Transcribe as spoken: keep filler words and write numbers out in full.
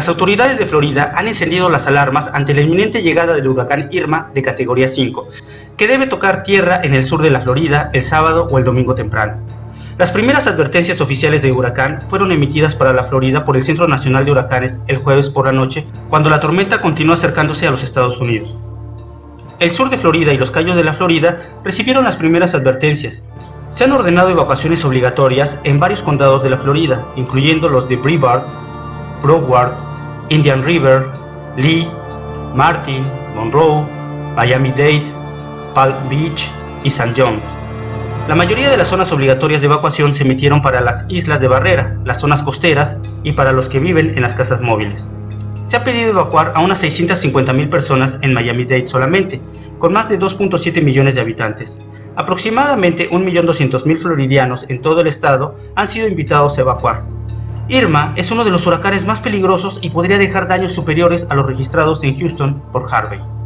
Las autoridades de Florida han encendido las alarmas ante la inminente llegada del huracán Irma de categoría cinco, que debe tocar tierra en el sur de la Florida el sábado o el domingo temprano. Las primeras advertencias oficiales de huracán fueron emitidas para la Florida por el Centro Nacional de Huracanes el jueves por la noche, cuando la tormenta continuó acercándose a los Estados Unidos. El sur de Florida y los Cayos de la Florida recibieron las primeras advertencias. Se han ordenado evacuaciones obligatorias en varios condados de la Florida, incluyendo los de Brevard, Broward, Indian River, Lee, Martin, Monroe, Miami-Dade, Palm Beach y Saint Johns. La mayoría de las zonas obligatorias de evacuación se emitieron para las islas de barrera, las zonas costeras y para los que viven en las casas móviles. Se ha pedido evacuar a unas seiscientas cincuenta mil personas en Miami-Dade solamente, con más de dos punto siete millones de habitantes. Aproximadamente un millón doscientos mil floridianos en todo el estado han sido invitados a evacuar. Irma es uno de los huracanes más peligrosos y podría dejar daños superiores a los registrados en Houston por Harvey.